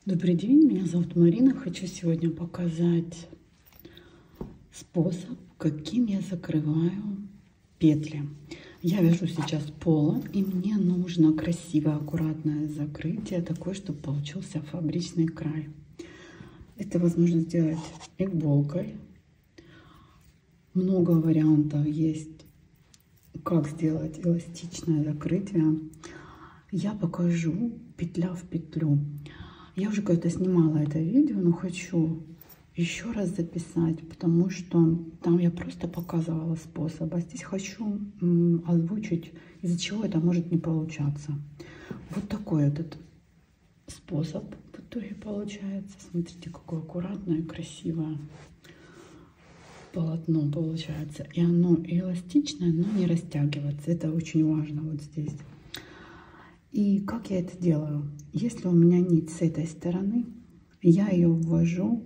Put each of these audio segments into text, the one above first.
Добрый день, меня зовут Марина. Хочу сегодня показать способ, каким я закрываю петли. Я вяжу сейчас поло, и мне нужно красивое, аккуратное закрытие, такое, чтобы получился фабричный край. Это возможно сделать иголкой. Много вариантов есть, как сделать эластичное закрытие. Я покажу петля в петлю. Я уже когда снимала это видео, но хочу еще раз записать, потому что там я просто показывала способ, а здесь хочу озвучить, из-за чего это может не получаться. Вот такой этот способ в итоге получается. Смотрите, какое аккуратное, красивое полотно получается. И оно эластичное, но не растягивается. Это очень важно вот здесь. И как я это делаю? Если у меня нить с этой стороны, я ее ввожу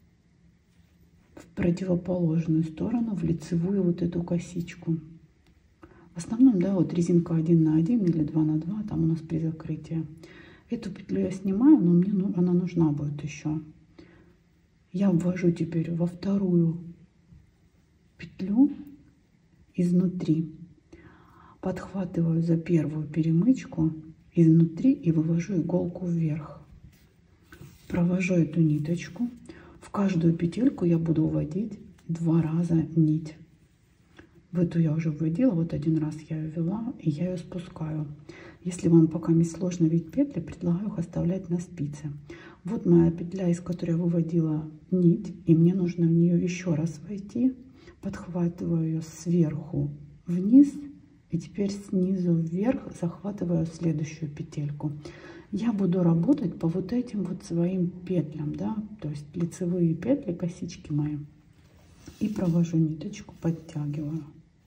в противоположную сторону, в лицевую вот эту косичку. В основном, да, вот резинка 1 на 1 или 2 на 2, там у нас при закрытии. Эту петлю я снимаю, но мне она нужна будет еще. Я ввожу теперь во вторую петлю изнутри, подхватываю за первую перемычку изнутри и вывожу иголку вверх. Провожу эту ниточку. В каждую петельку я буду вводить 2 раза нить. В эту я уже вводила, вот 1 раз я ее ввела, и я ее спускаю. Если вам пока не сложно видеть петли, предлагаю их оставлять на спице. Вот моя петля, из которой я выводила нить, и мне нужно в нее еще раз войти. Подхватываю ее сверху вниз. И теперь снизу вверх захватываю следующую петельку. Я буду работать по вот этим вот своим петлям, да, то есть лицевые петли, косички мои. И провожу ниточку, подтягиваю.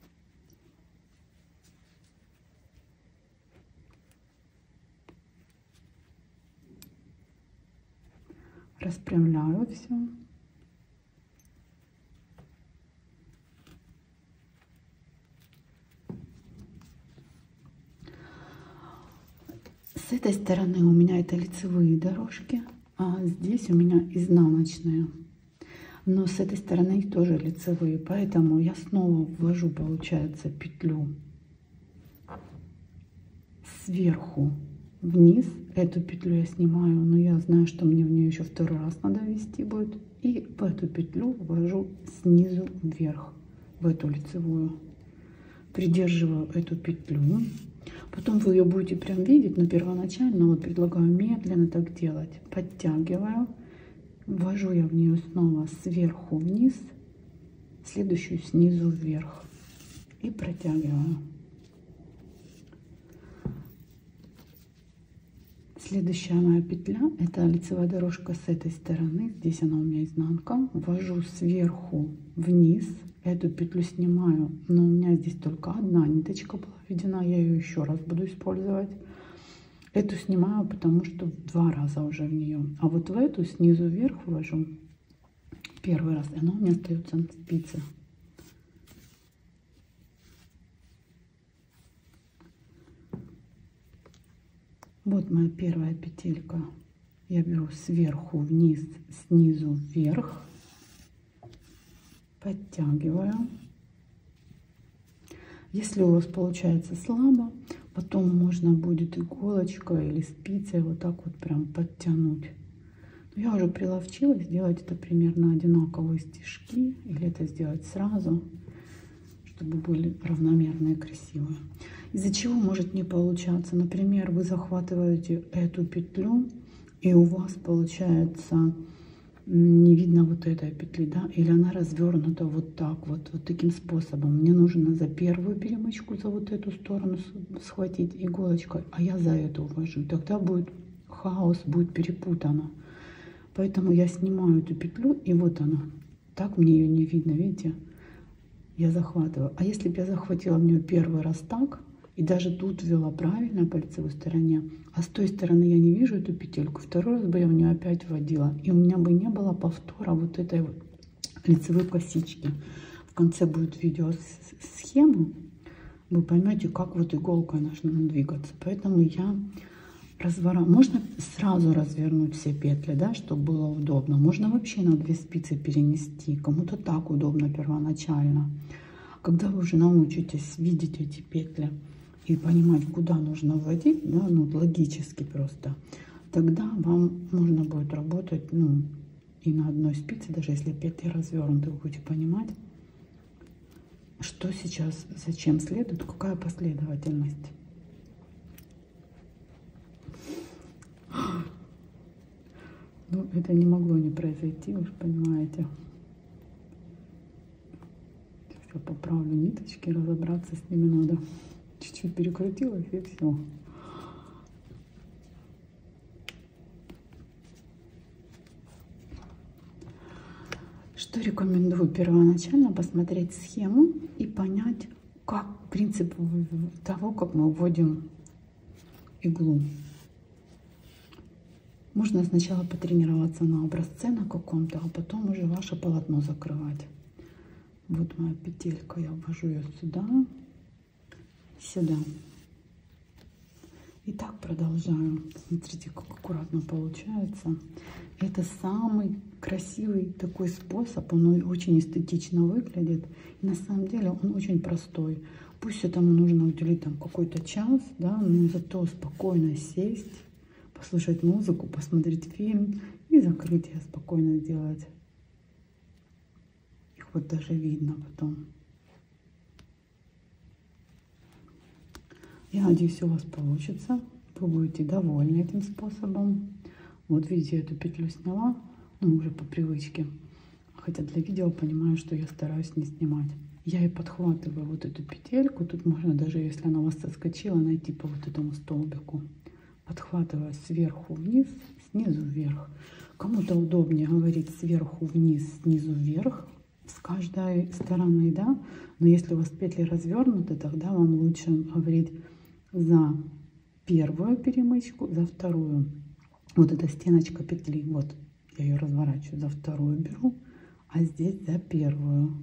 Распрямляю все. С этой стороны у меня это лицевые дорожки, а здесь у меня изнаночные. Но с этой стороны тоже лицевые, поэтому я снова ввожу, получается, петлю сверху вниз. Эту петлю я снимаю, но я знаю, что мне в нее еще 2-й раз надо ввести будет. И в эту петлю ввожу снизу вверх, в эту лицевую. Придерживаю эту петлю. Потом вы ее будете прям видеть, но первоначально вот предлагаю медленно так делать. Подтягиваю, ввожу я в нее снова сверху вниз, следующую снизу вверх и протягиваю. Следующая моя петля — это лицевая дорожка с этой стороны, здесь она у меня изнанка. Ввожу сверху вниз, эту петлю снимаю, но у меня здесь только одна ниточка была введена, я ее еще раз буду использовать. Эту снимаю, потому что 2 раза уже в нее, а вот в эту снизу вверх ввожу 1-й раз, и она у меня остается на спице. Вот моя первая петелька. Я беру сверху вниз, снизу вверх, подтягиваю. Если у вас получается слабо, потом можно будет иголочкой или спицей вот так вот прям подтянуть. Но я уже приловчилась делать это примерно одинаковые стежки, или это сделать сразу, чтобы были равномерные, красивые. Из-за чего может не получаться? Например, вы захватываете эту петлю, и у вас получается не видно вот этой петли, да, или она развернута вот так вот, вот таким способом. Мне нужно за первую перемычку, за вот эту сторону схватить иголочкой, а я за эту увожу. Тогда будет хаос, будет перепутано. Поэтому я снимаю эту петлю, и вот она. Так мне ее не видно, видите? Я захватываю. А если бы я захватила в нее 1-й раз так, и даже тут ввела правильно по лицевой стороне, а с той стороны я не вижу эту петельку, 2-й раз бы я в нее опять вводила, и у меня бы не было повтора вот этой вот лицевой косички. В конце будет видео схему, вы поймете, как вот иголкой нужно двигаться. Поэтому я Можно сразу развернуть все петли, да, чтобы было удобно. Можно вообще на 2 спицы перенести. Кому-то так удобно первоначально. Когда вы уже научитесь видеть эти петли и понимать, куда нужно вводить, да, ну, логически просто, тогда вам можно будет работать, ну, и на 1 спице, даже если петли развернуты, вы будете понимать, что сейчас, зачем следует, какая последовательность. Ну, это не могло не произойти, вы же понимаете. Сейчас я поправлю ниточки, разобраться с ними надо. Чуть-чуть перекрутилась и все. Что рекомендую? Первоначально посмотреть схему и понять, как принцип того, как мы вводим иглу. Можно сначала потренироваться на образце на каком-то, а потом уже ваше полотно закрывать. Вот моя петелька, я ввожу ее сюда, сюда. И так продолжаю. Смотрите, как аккуратно получается. Это самый красивый такой способ. Он очень эстетично выглядит. И на самом деле он очень простой. Пусть этому нужно уделить там какой-то час, да, но зато спокойно сесть, послушать музыку, посмотреть фильм и закрытие спокойно сделать. Их вот даже видно потом. Я надеюсь, у вас получится. Вы будете довольны этим способом. Вот видите, эту петлю сняла, ну уже по привычке. Хотя для видео понимаю, что я стараюсь не снимать. Я и подхватываю вот эту петельку. Тут можно даже, если она у вас соскочила, найти по вот этому столбику. Подхватываю сверху вниз, снизу вверх. Кому-то удобнее говорить сверху вниз, снизу вверх с каждой стороны, да. Но если у вас петли развернуты, тогда вам лучше говорить за первую перемычку, за вторую. Вот эта стеночка петли, вот я ее разворачиваю, за вторую беру, а здесь за первую,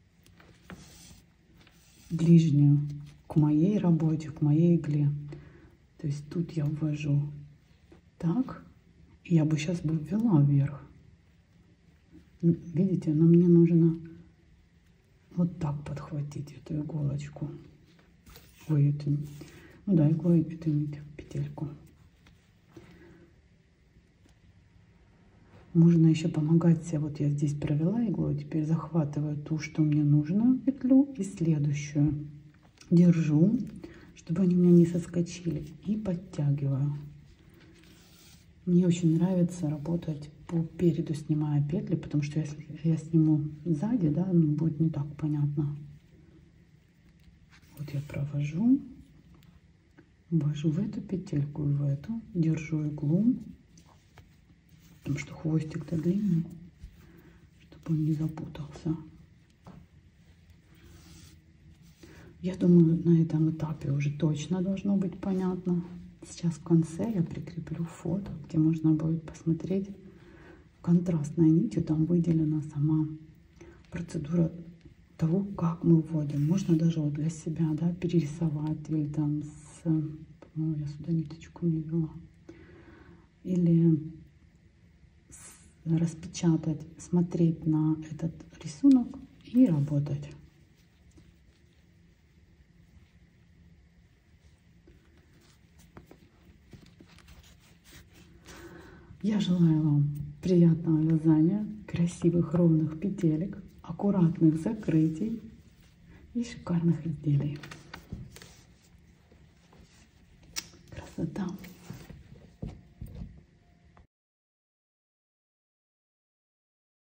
ближнюю к моей работе, к моей игле. То есть тут я ввожу так, и я бы сейчас ввела вверх. Видите, но мне нужно вот так подхватить эту иголочку. Ой, эту, ну да, иглой эту нить, петельку. Можно еще помогать себе. Вот я здесь провела иглой, теперь захватываю ту, что мне нужно, петлю, и следующую держу, чтобы они у меня не соскочили, и подтягиваю. Мне очень нравится работать по переду, снимая петли, потому что если я сниму сзади, да, ну, будет не так понятно. Вот я провожу, ввожу в эту петельку и в эту, держу иглу, потому что хвостик-то длинный, чтобы он не запутался. Я думаю, на этом этапе уже точно должно быть понятно. Сейчас в конце я прикреплю фото, где можно будет посмотреть. Контрастной нитью там выделена сама процедура того, как мы вводим. Можно даже вот для себя, да, перерисовать или там ну, я сюда ниточку не вела. Или распечатать, смотреть на этот рисунок и работать. Я желаю вам приятного вязания, красивых ровных петелек, аккуратных закрытий и шикарных изделий. Красота!